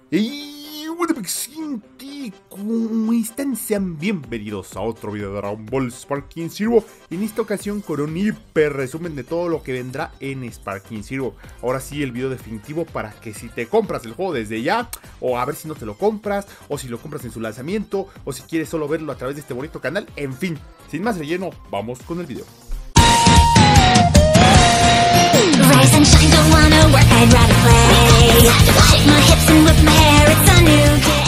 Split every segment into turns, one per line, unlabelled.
Y bueno, gente, ¿cómo están? Sean bienvenidos a otro video de Dragon Ball Sparking Zero. En esta ocasión con un hiper resumen de todo lo que vendrá en Sparking Zero. Ahora sí, el video definitivo para que si te compras el juego desde ya, o a ver si no te lo compras, o si lo compras en su lanzamiento, o si quieres solo verlo a través de este bonito canal. En fin, sin más relleno, vamos con el video.
Rise and shine, don't wanna work, I'd rather play. Shake my hips and whip my hair, it's a new day.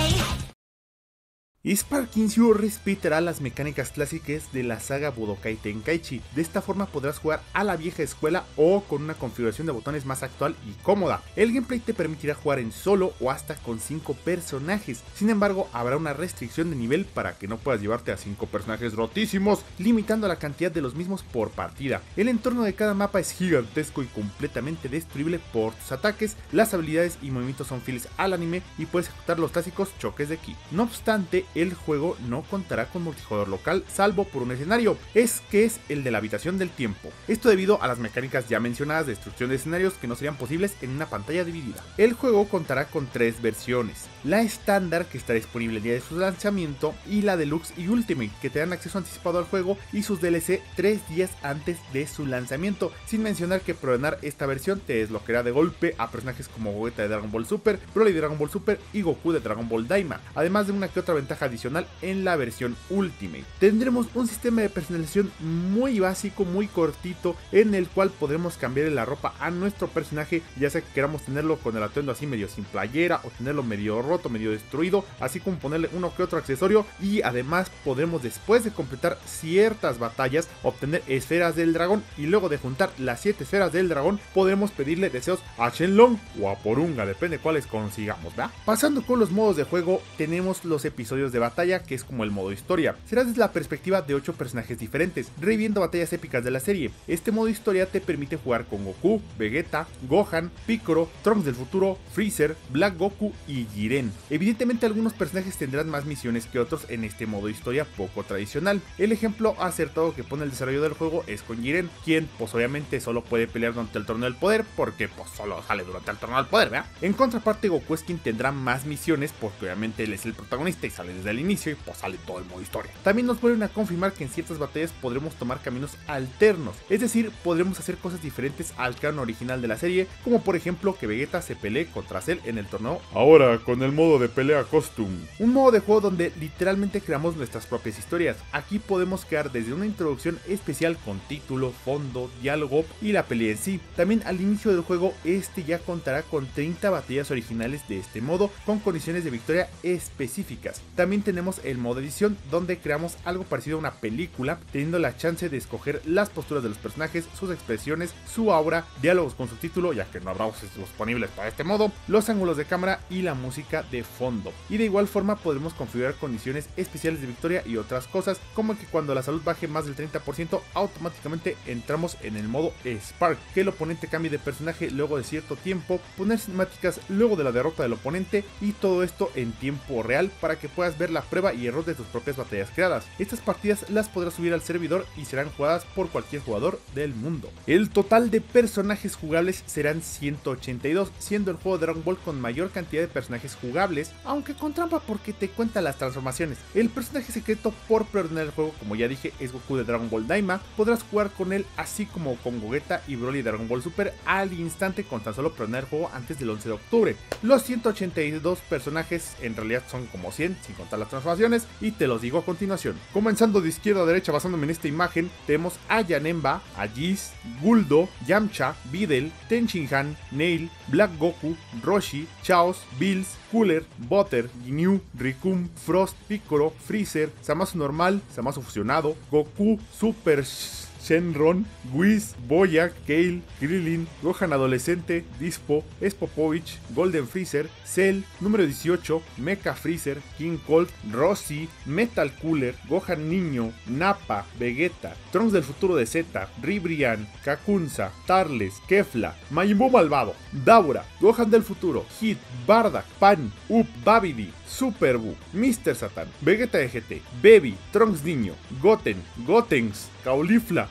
Sparking Zero respetará las mecánicas clásicas de la saga Budokai Tenkaichi. De esta forma podrás jugar a la vieja escuela o con una configuración de botones más actual y cómoda. El gameplay te permitirá jugar en solo o hasta con 5 personajes. Sin embargo, habrá una restricción de nivel para que no puedas llevarte a 5 personajes rotísimos, limitando la cantidad de los mismos por partida. El entorno de cada mapa es gigantesco y completamente destruible por tus ataques. Las habilidades y movimientos son fieles al anime y puedes ejecutar los clásicos choques de ki. No obstante, el juego no contará con multijugador local salvo por un escenario, es el de la habitación del tiempo. Esto debido a las mecánicas ya mencionadas de destrucción de escenarios que no serían posibles en una pantalla dividida. El juego contará con 3 versiones, la estándar que está disponible el día de su lanzamiento y la deluxe y ultimate que te dan acceso anticipado al juego y sus DLC 3 días antes de su lanzamiento, sin mencionar que preordenar esta versión te desbloqueará de golpe a personajes como Gogeta de Dragon Ball Super, Broly de Dragon Ball Super y Goku de Dragon Ball Daima, además de una que otra ventaja adicional en la versión Ultimate. Tendremos un sistema de personalización muy básico, muy cortito, en el cual podremos cambiarle la ropa a nuestro personaje, ya sea que queramos tenerlo con el atuendo así medio sin playera o tenerlo medio roto, medio destruido, así como ponerle uno que otro accesorio, y además podremos, después de completar ciertas batallas, obtener esferas del dragón, y luego de juntar las 7 esferas del dragón podremos pedirle deseos a Shenlong o a Porunga, depende cuáles consigamos, ¿verdad? Pasando con los modos de juego, tenemos los episodios de batalla, que es como el modo historia. Será desde la perspectiva de 8 personajes diferentes, reviviendo batallas épicas de la serie. Este modo historia te permite jugar con Goku, Vegeta, Gohan, Piccolo, Trunks del futuro, Freezer, Black Goku y Jiren. Evidentemente algunos personajes tendrán más misiones que otros en este modo historia poco tradicional. El ejemplo acertado que pone el desarrollo del juego es con Jiren, quien pues obviamente solo puede pelear durante el torneo del poder, porque pues solo sale durante el torneo del poder, ¿verdad? En contraparte, Goku es quien tendrá más misiones, porque obviamente él es el protagonista y sale desde el inicio y pues sale todo el modo historia. También nos vuelven a confirmar que en ciertas batallas podremos tomar caminos alternos, es decir, podremos hacer cosas diferentes al canon original de la serie, como por ejemplo que Vegeta se pelee contra Cell en el torneo ahora con el modo de pelea costume, un modo de juego donde literalmente creamos nuestras propias historias. Aquí podemos crear desde una introducción especial con título, fondo, diálogo y la pelea en sí. También al inicio del juego ya contará con 30 batallas originales de este modo con condiciones de victoria específicas. También tenemos el modo edición, donde creamos algo parecido a una película, teniendo la chance de escoger las posturas de los personajes, sus expresiones, su aura, diálogos con subtítulo, ya que no habrá voces disponibles para este modo, los ángulos de cámara y la música de fondo. Y de igual forma podremos configurar condiciones especiales de victoria y otras cosas, como que cuando la salud baje más del 30%, automáticamente entramos en el modo Spark, que el oponente cambie de personaje luego de cierto tiempo, poner cinemáticas luego de la derrota del oponente, y todo esto en tiempo real para que puedas ver la prueba y error de tus propias batallas creadas. Estas partidas las podrás subir al servidor y serán jugadas por cualquier jugador del mundo. El total de personajes jugables serán 182, siendo el juego de Dragon Ball con mayor cantidad de personajes jugables, aunque con trampa porque te cuenta las transformaciones. El personaje secreto por preordenar el juego, como ya dije, es Goku de Dragon Ball Daima. Podrás jugar con él así como con Gogeta y Broly de Dragon Ball Super al instante con tan solo preordenar el juego antes del 11 de octubre. Los 182 personajes en realidad son como 100 sin contar las transformaciones, y te los digo a continuación. Comenzando de izquierda a derecha, basándome en esta imagen, tenemos a Janemba, a Whis, Guldo, Yamcha, Videl, Tenshinhan, Nail, Black Goku, Roshi, Chaos, Bills, Cooler, Butter, Ginyu, Rikum, Frost, Piccolo, Freezer, Zamasu normal, Zamasu fusionado, Goku, Super Shenron, Whis, Boya, Kale, Krillin, Gohan adolescente, Dispo, Spopovich, Golden Freezer, Cell, número 18, Mecha Freezer, King Colt, Rossi, Metal Cooler, Gohan niño, Nappa, Vegeta, Trunks del futuro de Z, Ribrian, Kakunza, Tarles, Kefla, Majin Buu malvado, Daura, Gohan del futuro, Hit, Bardock, Pan, Up, Babidi, Super Buu, Mr. Satan, Vegeta de GT, Baby, Trunks niño, Goten, Gotenks, Caulifla,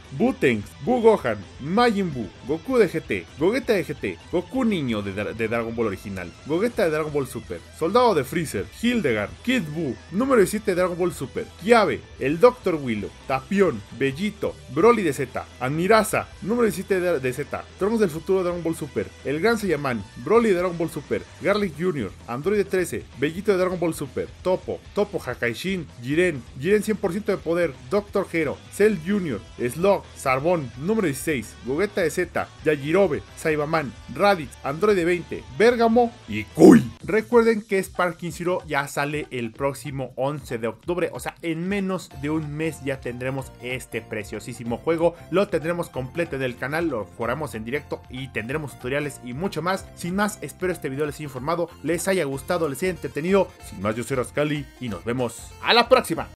Butenks, Bu Gohan, Majin Buu, Goku de GT, Gogeta de GT, Goku niño de Dragon Ball original, Gogeta de Dragon Ball Super, Soldado de Freezer, Hildegard, Kid Buu, número 17 de Dragon Ball Super, Kiabe, el Dr. Willow, Tapión, Bellito, Broly de Z, Aniraza, número 17 de Z, Trunks del futuro de Dragon Ball Super, el Gran Saiyaman, Broly de Dragon Ball Super, Garlic Jr., Android 13, Bellito de Dragon Ball Super, Topo, Hakaishin, Jiren 100% de poder, Dr. Hero, Cell Jr., Slug, Sarbon, número 16, Gogeta de Z, Yajirobe, Saibaman, Raditz, Android 20, Bergamo y Kui. Recuerden que Sparking Zero ya sale el próximo 11 de octubre, o sea, en menos de un mes ya tendremos este preciosísimo juego. Lo tendremos completo del canal, lo jugaremos en directo y tendremos tutoriales y mucho más. Sin más, espero este video les haya informado, les haya gustado, les haya entretenido. Sin más, yo soy Rascali y nos vemos a la próxima.